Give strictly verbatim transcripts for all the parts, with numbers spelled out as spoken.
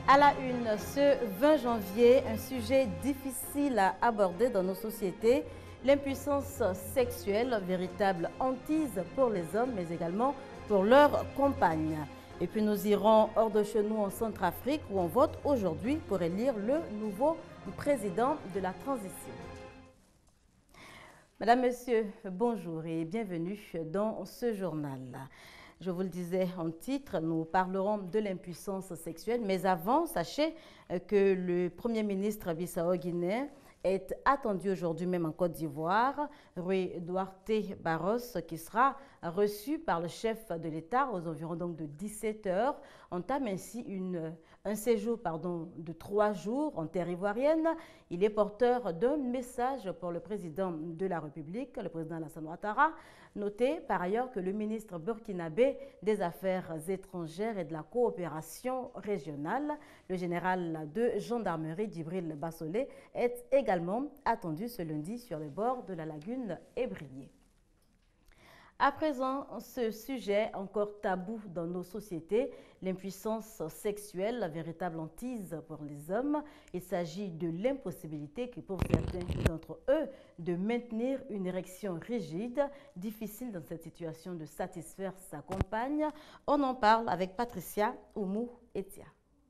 À la une, ce vingt janvier, un sujet difficile à aborder dans nos sociétés, l'impuissance sexuelle, véritable hantise pour les hommes, mais également pour leurs compagnes. Et puis nous irons hors de chez nous en Centrafrique où on vote aujourd'hui pour élire le nouveau président de la transition. Madame, Monsieur, bonjour et bienvenue dans ce journal. Je vous le disais en titre, nous parlerons de l'impuissance sexuelle, mais avant, sachez que le Premier ministre bissau-guinéen est attendu aujourd'hui même en Côte d'Ivoire, Rui Duarte Barros, qui sera reçu par le chef de l'État aux environs donc de dix-sept heures, entame ainsi une, un séjour pardon, de trois jours en terre ivoirienne. Il est porteur d'un message pour le président de la République, le président Alassane Ouattara. Notez par ailleurs que le ministre burkinabé des Affaires étrangères et de la coopération régionale, le général de gendarmerie Djibril Bassolé, est également attendu ce lundi sur les bords de la lagune Ébrié. À présent, ce sujet encore tabou dans nos sociétés, l'impuissance sexuelle, la véritable hantise pour les hommes. Il s'agit de l'impossibilité que pour certains d'entre eux de maintenir une érection rigide, difficile dans cette situation de satisfaire sa compagne. On en parle avec Patricia Oumou Etia.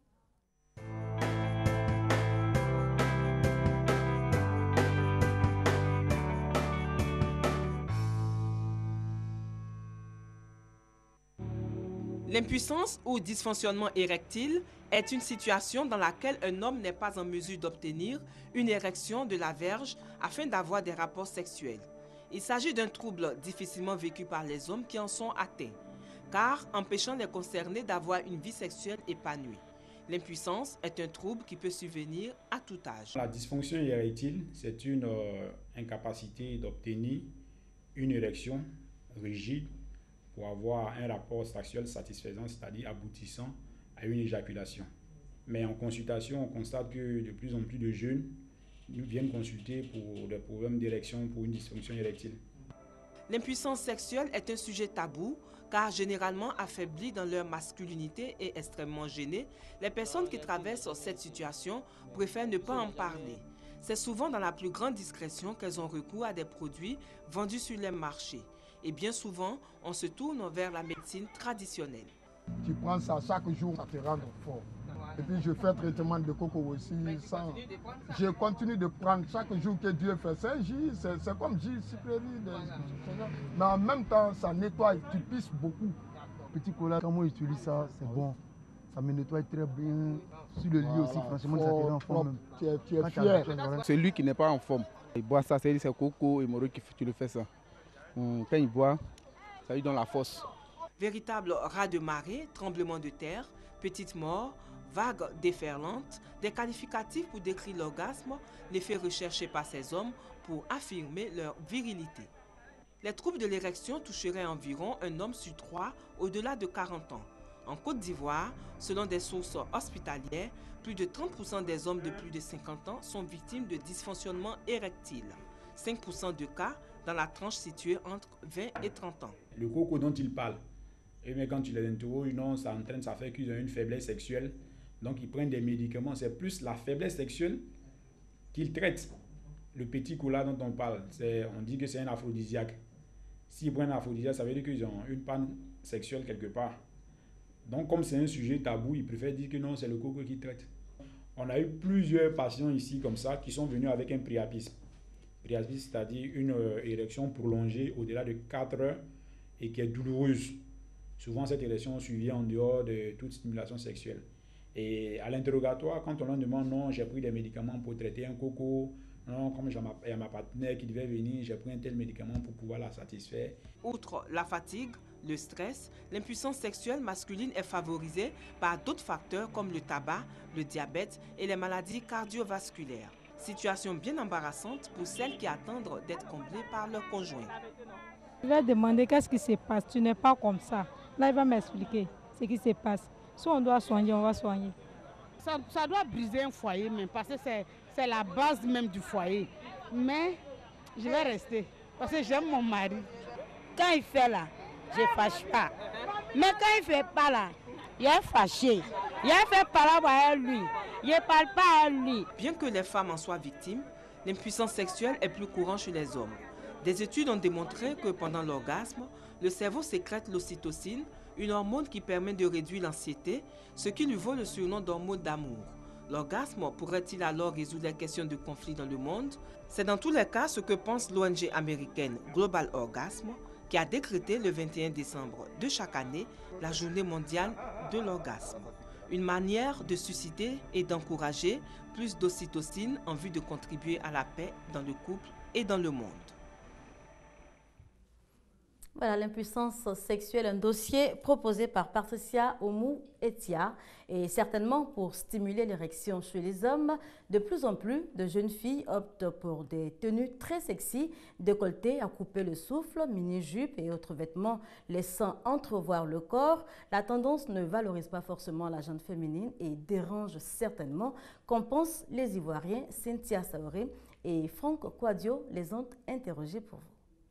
L'impuissance ou dysfonctionnement érectile est une situation dans laquelle un homme n'est pas en mesure d'obtenir une érection de la verge afin d'avoir des rapports sexuels. Il s'agit d'un trouble difficilement vécu par les hommes qui en sont atteints, car empêchant les concernés d'avoir une vie sexuelle épanouie. L'impuissance est un trouble qui peut survenir à tout âge. La dysfonction érectile, c'est une euh, incapacité d'obtenir une érection rigide pour avoir un rapport sexuel satisfaisant, c'est-à-dire aboutissant à une éjaculation. Mais en consultation, on constate que de plus en plus de jeunes nous viennent consulter pour des problèmes d'érection, pour une dysfonction érectile. L'impuissance sexuelle est un sujet tabou, car généralement affaiblis dans leur masculinité et extrêmement gênés, les personnes qui traversent cette situation préfèrent ne pas en parler. C'est souvent dans la plus grande discrétion qu'elles ont recours à des produits vendus sur les marchés. Et bien souvent, on se tourne vers la médecine traditionnelle. Tu prends ça chaque jour, ça te rend fort. Et puis je fais traitement de coco aussi. Sans... Je continue de prendre chaque jour que Dieu fait. C'est J, c'est comme J, sucrerie. De... Mais en même temps, ça nettoie, tu pisses beaucoup. Petit cola, quand moi j'utilise ça, c'est bon. Ça me nettoie très bien. Sur le lit voilà, aussi, franchement, ça te rend en forme. Tu es, tu es fier. Celui qui n'est pas en forme, il boit ça, c'est coco et Moro qui tu le fais ça. Quand il boit, ça lui donne la force. Véritable raz de marée, tremblement de terre, petite mort, vagues déferlantes, des qualificatifs pour décrire l'orgasme, l'effet recherché par ces hommes pour affirmer leur virilité. Les troubles de l'érection toucheraient environ un homme sur trois au-delà de quarante ans. En Côte d'Ivoire, selon des sources hospitalières, plus de trente pour cent des hommes de plus de cinquante ans sont victimes de dysfonctionnement érectile. cinq pour cent de cas dans la tranche située entre vingt et trente ans. Le coco dont ils parlent, et mais quand tu les interroges, non, ça entraîne, ça fait qu'ils ont une faiblesse sexuelle. Donc ils prennent des médicaments. C'est plus la faiblesse sexuelle qu'ils traitent. Le petit cola dont on parle, on dit que c'est un aphrodisiaque. S'ils prennent un aphrodisiaque, ça veut dire qu'ils ont une panne sexuelle quelque part. Donc comme c'est un sujet tabou, ils préfèrent dire que non, c'est le coco qui traite. On a eu plusieurs patients ici comme ça qui sont venus avec un priapisme. Priapisme, c'est-à-dire une euh, érection prolongée au-delà de quatre heures et qui est douloureuse. Souvent, cette érection survient en dehors de toute stimulation sexuelle. Et à l'interrogatoire, quand on leur demande non, j'ai pris des médicaments pour traiter un coco, non, comme il y a ma partenaire qui devait venir, j'ai pris un tel médicament pour pouvoir la satisfaire. Outre la fatigue, le stress, l'impuissance sexuelle masculine est favorisée par d'autres facteurs comme le tabac, le diabète et les maladies cardiovasculaires. Situation bien embarrassante pour celles qui attendent d'être comblées par leur conjoint. Je vais demander qu'est-ce qui se passe, tu n'es pas comme ça. Là, il va m'expliquer ce qui se passe. Si on doit soigner, on va soigner. Ça, ça doit briser un foyer même, parce que c'est la base même du foyer. Mais je vais rester, parce que j'aime mon mari. Quand il fait là, je ne fâche pas. Mais quand il ne fait pas là, il est fâché. Il a fait parler à lui. Il ne parle pas à lui. Bien que les femmes en soient victimes, l'impuissance sexuelle est plus courante chez les hommes. Des études ont démontré que pendant l'orgasme, le cerveau sécrète l'ocytocine, une hormone qui permet de réduire l'anxiété, ce qui lui vaut le surnom d'hormone d'amour. L'orgasme pourrait-il alors résoudre les questions de conflit dans le monde? C'est dans tous les cas ce que pense l'O N G américaine Global Orgasm, qui a décrété le vingt et un décembre de chaque année la journée mondiale de l'orgasme. Une manière de susciter et d'encourager plus d'ocytocine en vue de contribuer à la paix dans le couple et dans le monde. Voilà, l'impuissance sexuelle, un dossier proposé par Patricia Oumou-Etia. Et certainement pour stimuler l'érection chez les hommes, de plus en plus de jeunes filles optent pour des tenues très sexy, décolletées à couper le souffle, mini-jupes et autres vêtements laissant entrevoir le corps. La tendance ne valorise pas forcément la gente féminine et dérange certainement, qu'en pensent les Ivoiriens. Cynthia Saoré et Franck Quadio les ont interrogés pour vous.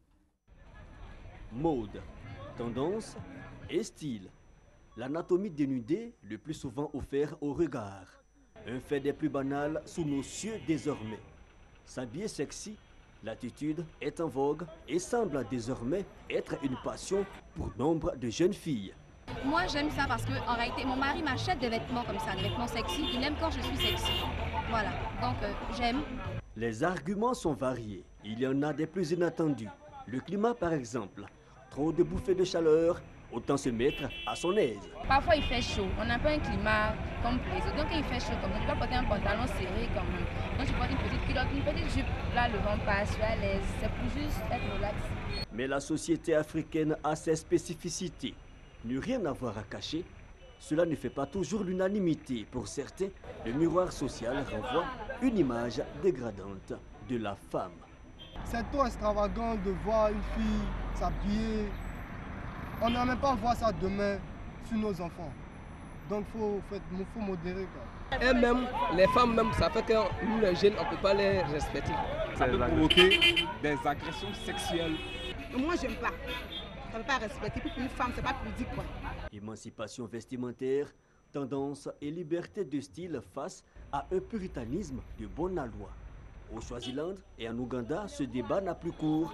Mode, tendance et style. L'anatomie dénudée, le plus souvent offert au regard. Un fait des plus banals sous nos cieux désormais. S'habiller sexy, l'attitude est en vogue et semble désormais être une passion pour nombre de jeunes filles. Moi j'aime ça parce que en réalité mon mari m'achète des vêtements comme ça, des vêtements sexy. Il aime quand je suis sexy. Voilà, donc euh, j'aime. Les arguments sont variés. Il y en a des plus inattendus. Le climat par exemple. Trop de bouffées de chaleur, autant se mettre à son aise. Parfois il fait chaud, on n'a pas un climat comme les autres. Donc quand il fait chaud comme ça, je vais porter un pantalon serré comme ça. Donc je porte une petite culotte, une petite jupe. Là le vent passe, je suis à l'aise. C'est pour juste être relax. Mais la société africaine a ses spécificités. Ne rien avoir à cacher, cela ne fait pas toujours l'unanimité. Pour certains, le miroir social renvoie une image dégradante de la femme. C'est trop extravagant de voir une fille s'habiller. On n'a même pas voir ça demain sur nos enfants. Donc il faut, faut, faut modérer. Quoi. Et même, les femmes, même, ça fait que nous les jeunes, on ne peut pas les respecter. Ça peut provoquer des agressions sexuelles. Moi, j'aime pas. Ça ne veut pas respecter. Pour une femme, c'est pas pudique, quoi. Émancipation vestimentaire, tendance et liberté de style face à un puritanisme de bonne aloi. Au Swaziland et en Ouganda, ce débat n'a plus cours.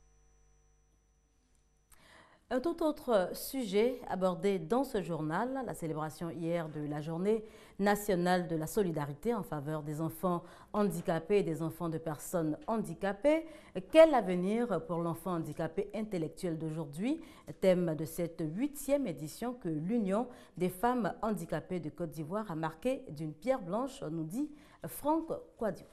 Un tout autre sujet abordé dans ce journal, la célébration hier de la journée nationale de la solidarité en faveur des enfants handicapés et des enfants de personnes handicapées. Quel avenir pour l'enfant handicapé intellectuel d'aujourd'hui? Thème de cette huitième édition que l'Union des femmes handicapées de Côte d'Ivoire a marqué d'une pierre blanche, nous dit Franck Quadio.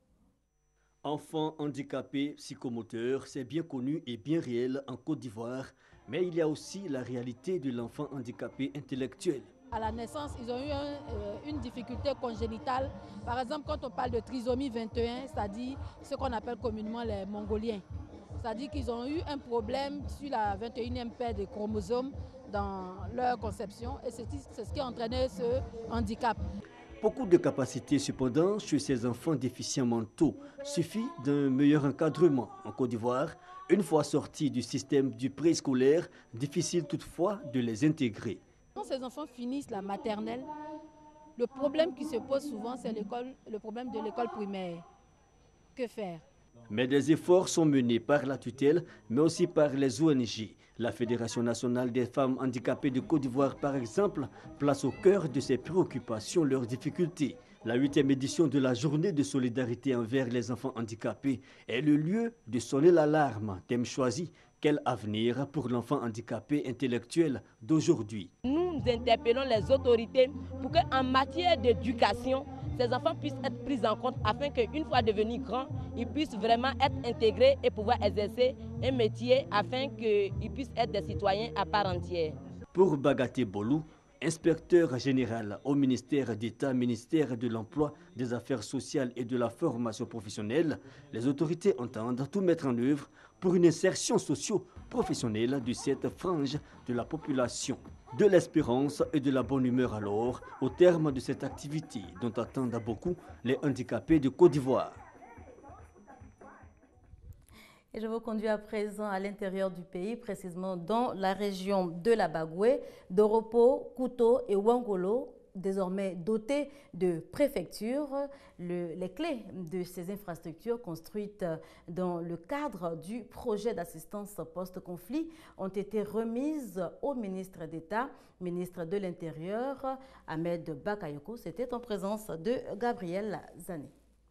Enfants handicapés psychomoteurs, c'est bien connu et bien réel en Côte d'Ivoire, mais il y a aussi la réalité de l'enfant handicapé intellectuel. À la naissance, ils ont eu un, euh, une difficulté congénitale. Par exemple, quand on parle de trisomie vingt et un, c'est-à-dire ce qu'on appelle communément les Mongoliens. C'est-à-dire qu'ils ont eu un problème sur la vingt et unième paire de chromosomes dans leur conception et c'est ce qui a entraîné ce handicap. Beaucoup de capacités cependant chez ces enfants déficients mentaux. Suffit d'un meilleur encadrement. En Côte d'Ivoire, une fois sortis du système du préscolaire, difficile toutefois de les intégrer. Quand ces enfants finissent la maternelle, le problème qui se pose souvent, c'est le problème de l'école primaire. Que faire? Mais des efforts sont menés par la tutelle, mais aussi par les O N G. La Fédération nationale des femmes handicapées de Côte d'Ivoire, par exemple, place au cœur de ses préoccupations leurs difficultés. La huitième édition de la journée de solidarité envers les enfants handicapés est le lieu de sonner l'alarme. Thème choisi, quel avenir pour l'enfant handicapé intellectuel d'aujourd'hui? Nous interpellons les autorités pour qu'en matière d'éducation, ces enfants puissent être pris en compte afin qu'une fois devenus grands, ils puissent vraiment être intégrés et pouvoir exercer un métier afin qu'ils puissent être des citoyens à part entière. Pour Bagaté Bolou, inspecteur général au ministère d'État, ministère de l'Emploi, des Affaires sociales et de la formation professionnelle, les autorités entendent tout mettre en œuvre pour une insertion socio-professionnelle de cette frange de la population. De l'espérance et de la bonne humeur alors, au terme de cette activité dont attendent beaucoup les handicapés de Côte d'Ivoire. Et je vous conduis à présent à l'intérieur du pays, précisément dans la région de la Bagoué, Doropo, Kouto et Wangolo, désormais doté de préfectures. Le, les clés de ces infrastructures construites dans le cadre du projet d'assistance post-conflit ont été remises au ministre d'État, ministre de l'Intérieur, Ahmed Bakayoko. C'était en présence de Gabriel Zané.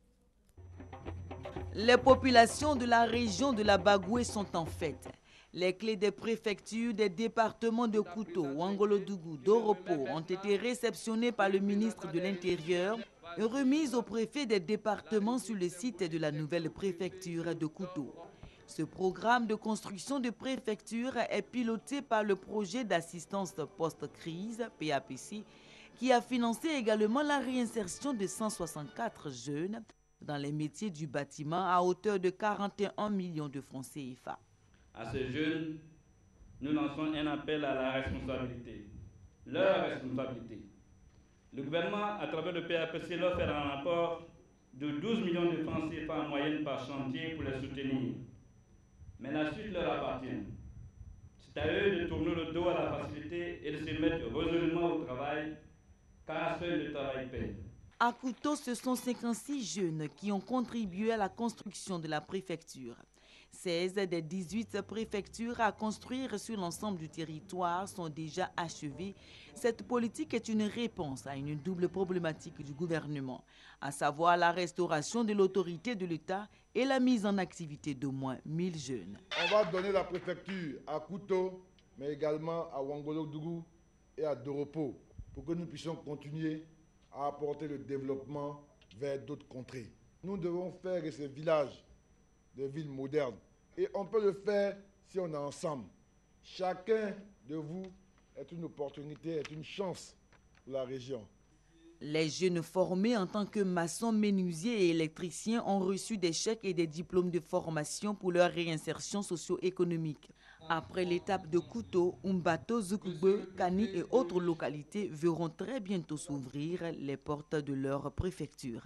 Les populations de la région de la Bagoué sont en fête. Les clés des préfectures des départements de Kouto, Ouangolodougou, d'Oropo ont été réceptionnées par le ministre de l'Intérieur et remises au préfet des départements sur le site de la nouvelle préfecture de Kouto. Ce programme de construction de préfecture est piloté par le projet d'assistance post-crise, P A P C, qui a financé également la réinsertion de cent soixante-quatre jeunes dans les métiers du bâtiment à hauteur de quarante et un millions de francs C F A. À ces jeunes, nous lançons un appel à la responsabilité, leur responsabilité. Le gouvernement, à travers le P A P C, leur fait un apport de douze millions de francs C F A en moyenne par chantier pour les soutenir. Mais la suite leur appartient. C'est à eux de tourner le dos à la facilité et de se mettre résolument au travail, car seul le travail paie. À Kouto, ce sont cinquante-six jeunes qui ont contribué à la construction de la préfecture. seize des dix-huit préfectures à construire sur l'ensemble du territoire sont déjà achevées. Cette politique est une réponse à une double problématique du gouvernement, à savoir la restauration de l'autorité de l'État et la mise en activité d'au moins mille jeunes. On va donner la préfecture à Kouto, mais également à Ouangolodougou et à Doropo, pour que nous puissions continuer à apporter le développement vers d'autres contrées. Nous devons faire de ces villages des villes modernes. Et on peut le faire si on est ensemble. Chacun de vous est une opportunité, est une chance pour la région. Les jeunes formés en tant que maçons, menuisiers et électriciens ont reçu des chèques et des diplômes de formation pour leur réinsertion socio-économique. Après l'étape de Kouto, Umbato, Zoukoube, Kani et autres localités verront très bientôt s'ouvrir les portes de leur préfecture.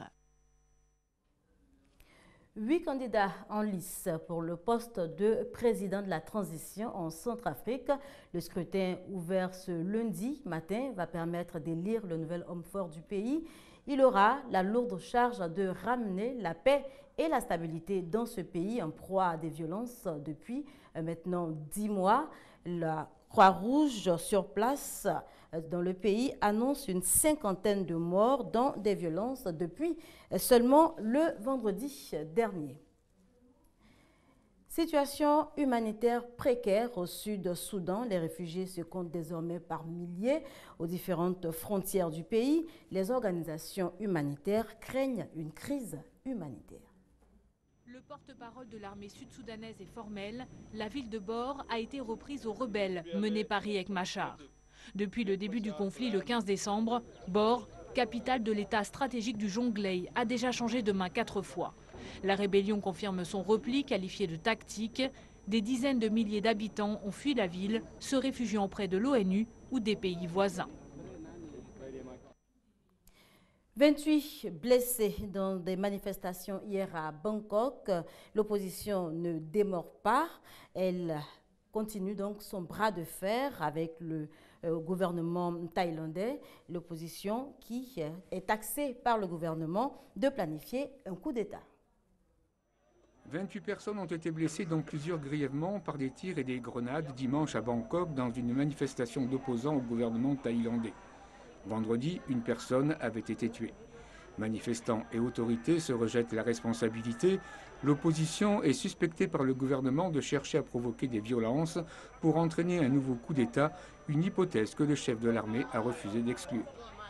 Huit candidats en lice pour le poste de président de la transition en Centrafrique. Le scrutin ouvert ce lundi matin va permettre d'élire le nouvel homme fort du pays. Il aura la lourde charge de ramener la paix et la stabilité dans ce pays en proie à des violences depuis maintenant dix mois. La Croix-Rouge sur place dans le pays annonce une cinquantaine de morts dans des violences depuis seulement le vendredi dernier. Situation humanitaire précaire au sud-Soudan. Les réfugiés se comptent désormais par milliers aux différentes frontières du pays. Les organisations humanitaires craignent une crise humanitaire. Le porte-parole de l'armée sud-soudanaise est formel. La ville de Bor a été reprise aux rebelles menés par Riek Machar. Depuis le début du conflit le quinze décembre, Bor, capitale de l'état stratégique du Jonglei, a déjà changé de main quatre fois. La rébellion confirme son repli qualifié de tactique. Des dizaines de milliers d'habitants ont fui la ville, se réfugiant près de l'O N U ou des pays voisins. vingt-huit blessés dans des manifestations hier à Bangkok. L'opposition ne démord pas. Elle continue donc son bras de fer avec le euh, gouvernement thaïlandais. L'opposition qui euh, est taxée par le gouvernement de planifier un coup d'État. vingt-huit personnes ont été blessées, dont plusieurs grièvement, par des tirs et des grenades dimanche à Bangkok dans une manifestation d'opposants au gouvernement thaïlandais. Vendredi, une personne avait été tuée. Manifestants et autorités se rejettent la responsabilité. L'opposition est suspectée par le gouvernement de chercher à provoquer des violences pour entraîner un nouveau coup d'État, une hypothèse que le chef de l'armée a refusé d'exclure.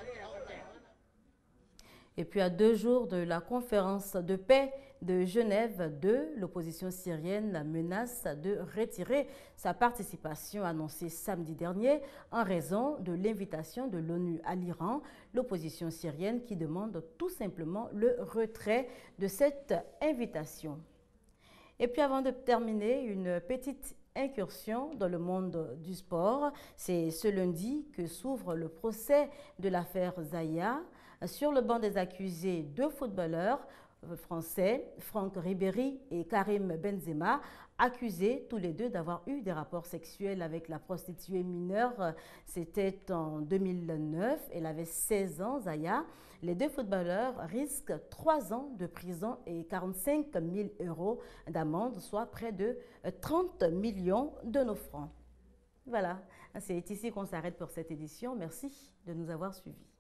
Et puis à deux jours de la conférence de paix de Genève deux, l'opposition syrienne menace de retirer sa participation annoncée samedi dernier en raison de l'invitation de l'ONU à l'Iran. L'opposition syrienne qui demande tout simplement le retrait de cette invitation. Et puis avant de terminer, une petite incursion dans le monde du sport. C'est ce lundi que s'ouvre le procès de l'affaire Zaya. Sur le banc des accusés, deux footballeurs français, Franck Ribéry et Karim Benzema, accusés tous les deux d'avoir eu des rapports sexuels avec la prostituée mineure. C'était en deux mille neuf, elle avait seize ans, Zaya. Les deux footballeurs risquent trois ans de prison et quarante-cinq mille euros d'amende, soit près de trente millions de nos francs. Voilà, c'est ici qu'on s'arrête pour cette édition. Merci de nous avoir suivis.